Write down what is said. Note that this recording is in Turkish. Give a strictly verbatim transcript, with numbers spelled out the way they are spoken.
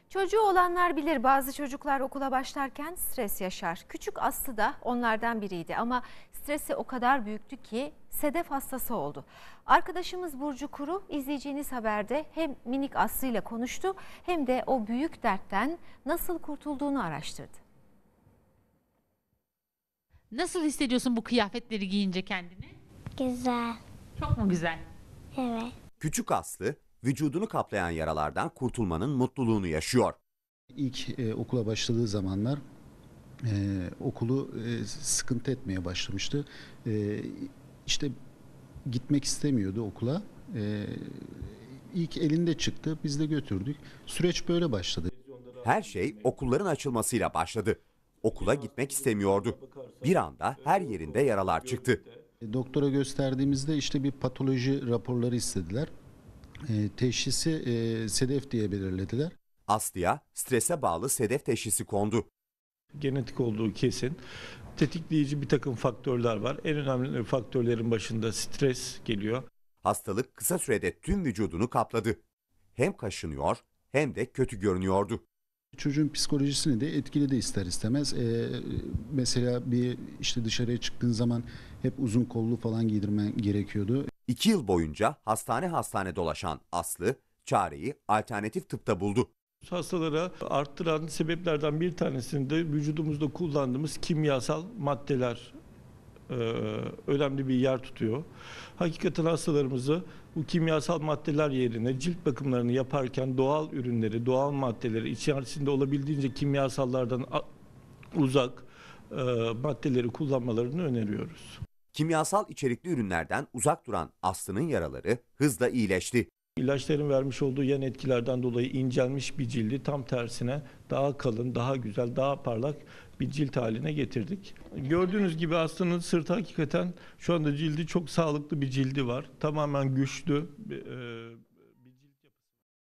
Çocuğu olanlar bilir, bazı çocuklar okula başlarken stres yaşar. Küçük Aslı da onlardan biriydi ama stresi o kadar büyüktü ki sedef hastası oldu. Arkadaşımız Burcu Kuru izleyeceğiniz haberde hem minik Aslı ile konuştu hem de o büyük dertten nasıl kurtulduğunu araştırdı. Nasıl hissediyorsun bu kıyafetleri giyince kendini? Güzel. Çok mu güzel? Evet. Küçük Aslı, vücudunu kaplayan yaralardan kurtulmanın mutluluğunu yaşıyor. İlk e, okula başladığı zamanlar e, okulu e, sıkıntı etmeye başlamıştı. E, işte gitmek istemiyordu okula. E, ilk elinde çıktı, biz de götürdük. Süreç böyle başladı. Her şey okulların açılmasıyla başladı. Okula gitmek istemiyordu. Bir anda her yerinde yaralar çıktı. E, doktora gösterdiğimizde işte bir patoloji raporları istediler. E, teşhisi e, sedef diye belirlediler. Aslı'ya strese bağlı sedef teşhisi kondu. Genetik olduğu kesin. Tetikleyici bir takım faktörler var. En önemli faktörlerin başında stres geliyor. Hastalık kısa sürede tüm vücudunu kapladı. Hem kaşınıyor hem de kötü görünüyordu. Çocuğun psikolojisini de etkiledi ister istemez. Ee, mesela bir işte dışarıya çıktığın zaman hep uzun kollu falan giydirmen gerekiyordu. İki yıl boyunca hastane hastane dolaşan Aslı, çareyi alternatif tıpta buldu. Hastalara arttıran sebeplerden bir tanesinde vücudumuzda kullandığımız kimyasal maddeler e, önemli bir yer tutuyor. Hakikaten hastalarımızı bu kimyasal maddeler yerine cilt bakımlarını yaparken doğal ürünleri, doğal maddeleri, içerisinde olabildiğince kimyasallardan uzak e, maddeleri kullanmalarını öneriyoruz. Kimyasal içerikli ürünlerden uzak duran Aslı'nın yaraları hızla iyileşti. İlaçların vermiş olduğu yan etkilerden dolayı incelmiş bir cildi tam tersine daha kalın, daha güzel, daha parlak bir cilt haline getirdik. Gördüğünüz gibi hastanın sırtı hakikaten şu anda cildi çok sağlıklı bir cildi var. Tamamen güçlü.